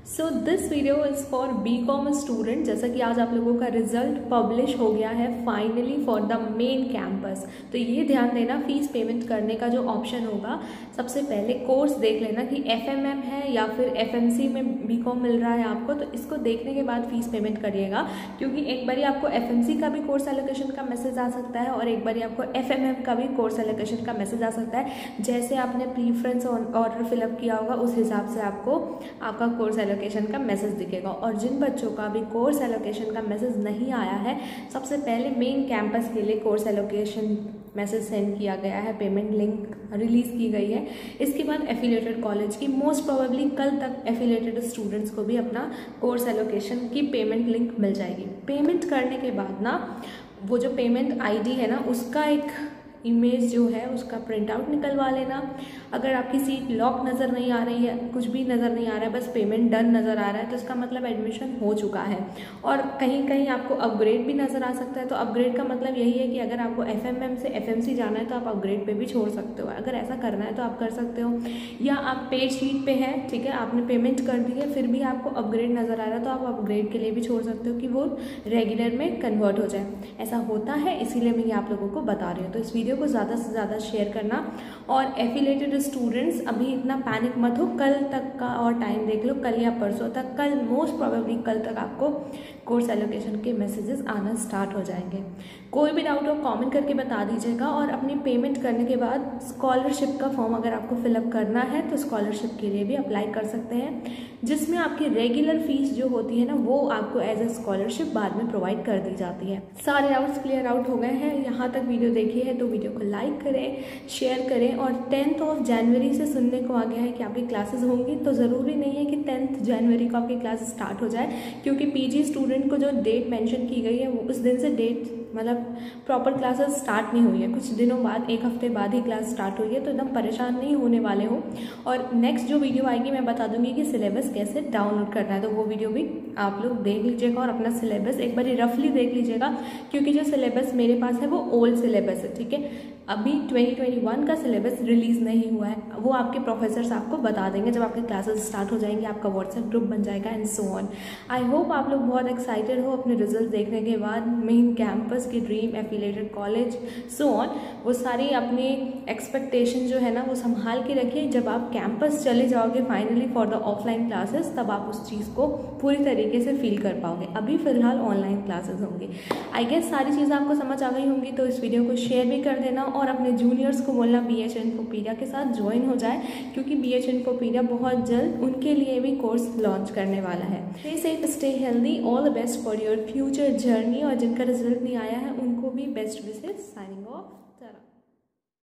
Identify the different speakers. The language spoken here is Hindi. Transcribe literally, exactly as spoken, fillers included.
Speaker 1: So this video is for B com student. जैसा कि आज आप लोगों का रिजल्ट पब्लिश हो गया है finally for the main campus, तो ये ध्यान देना फीस पेमेंट करने का जो ऑप्शन होगा, सबसे पहले कोर्स देख लेना कि एफ एम एम है या फिर एफ एम सी में बी कॉम मिल रहा है आपको, तो इसको देखने के बाद फीस पेमेंट करिएगा। क्योंकि एक बारी आपको एफ एम सी का भी कोर्स एलोकेशन का मैसेज आ सकता है और एक बारी आपको एफ एम एम का भी कोर्स एलोकेशन का मैसेज आ सकता है। जैसे आपने प्रीफ्रेंस ऑर्डर फिलअप किया होगा उस हिसाब से आपको आपका कोर्स एलोकेशन का मैसेज दिखेगा। और जिन बच्चों का भी कोर्स एलोकेशन का मैसेज नहीं आया है, सबसे पहले मेन कैंपस के लिए कोर्स एलोकेशन मैसेज सेंड किया गया है, पेमेंट लिंक रिलीज़ की गई है। इसके बाद एफिलिएटेड कॉलेज की मोस्ट प्रोबेबली कल तक एफिलिएटेड स्टूडेंट्स को भी अपना कोर्स एलोकेशन की पेमेंट लिंक मिल जाएगी। पेमेंट करने के बाद ना वो जो पेमेंट आईडी है ना, उसका एक इमेज जो है उसका प्रिंट आउट निकलवा लेना। अगर आपकी सीट लॉक नज़र नहीं आ रही है, कुछ भी नज़र नहीं आ रहा है, बस पेमेंट डन नज़र आ रहा है, तो इसका मतलब एडमिशन हो चुका है। और कहीं कहीं आपको अपग्रेड भी नज़र आ सकता है, तो अपग्रेड का मतलब यही है कि अगर आपको एफ एम एम से एफ एम सी जाना है तो आप अपग्रेड पे भी छोड़ सकते हो। अगर ऐसा करना है तो आप कर सकते हो। या आप पे शीट पे है, ठीक है, आपने पेमेंट कर दी है, फिर भी आपको अपग्रेड नज़र आ रहा है तो आप अपग्रेड के लिए भी छोड़ सकते हो कि वो रेगुलर में कन्वर्ट हो जाए। ऐसा होता है, इसीलिए मैं ये आप लोगों को बता रही हूँ। तो इस वीडियो को ज़्यादा से ज़्यादा शेयर करना। और एफिलेटेड स्टूडेंट्स अभी इतना पैनिक मत हो, कल तक का और टाइम देख लो, कल या परसों तक, कल मोस्ट प्रोबेबली कल तक आपको कोर्स एलोकेशन के मैसेजेस आना स्टार्ट हो जाएंगे। कोई भी डाउट हो कमेंट करके बता दीजिएगा। और अपनी पेमेंट करने के बाद स्कॉलरशिप का फॉर्म अगर आपको फिलअप करना है तो स्कॉलरशिप के लिए भी अप्लाई कर सकते हैं, जिसमें आपकी रेगुलर फीस जो होती है ना, वो आपको एज ए स्कॉलरशिप बाद में प्रोवाइड कर दी जाती है। सारे डाउट्स क्लियर आउट हो गए हैं। यहाँ तक वीडियो देखी है तो वीडियो को लाइक करें, शेयर करें। और टेंथ ऑफ जनवरी से सुनने को आ गया है कि आपकी क्लासेस होंगी, तो ज़रूरी नहीं है कि टेंथ जनवरी को आपकी क्लासेस स्टार्ट हो जाए, क्योंकि पीजी स्टूडेंट को जो डेट मेंशन की गई है वो उस दिन से डेट मतलब प्रॉपर क्लासेस स्टार्ट नहीं हुई है, कुछ दिनों बाद, एक हफ्ते बाद ही क्लास स्टार्ट हुई है। तो एकदम परेशान नहीं होने वाले हो। और नेक्स्ट जो वीडियो आएगी मैं बता दूंगी कि सिलेबस कैसे डाउनलोड करना है, तो वो वीडियो भी आप लोग देख लीजिएगा और अपना सिलेबस एक बार रफली देख लीजिएगा। क्योंकि जो सिलेबस मेरे पास है वो ओल्ड सिलेबस है, ठीक है, अभी ट्वेंटी ट्वेंटी वन का सिलेबस रिलीज़ नहीं हुआ है। वो आपके प्रोफेसर्स आपको बता देंगे जब आपके क्लासेस स्टार्ट हो जाएंगे, आपका व्हाट्सएप ग्रुप बन जाएगा and so on. I hope आप लोग बहुत एक्साइटेड हो अपने रिजल्ट देखने के बाद। मेन कैंपस की dream, affiliated college, so on, वो सारी अपनी एक्सपेक्टेशन जो है ना वो संभाल के रखिए। जब आप कैंपस चले जाओगे finally for the offline classes, तब आप उस चीज़ को पूरी तरीके से फील कर पाओगे। अभी फिलहाल ऑनलाइन क्लासेस होंगी। आई गेस सारी चीज़ें आपको समझ आ गई होंगी, तो इस वीडियो को शेयर भी कर देना और अपने जूनियर्स को बोलना बी एच इन्फोपीडिया के साथ ज्वाइन हो जाए, क्योंकि बी एच इन्फोपीडिया बहुत जल्द उनके लिए भी कोर्स लॉन्च करने वाला है। Stay safe, stay healthy, all the best for your future journey. और जिनका रिजल्ट नहीं आया है उनको भी बेस्ट विशेस। Signing off.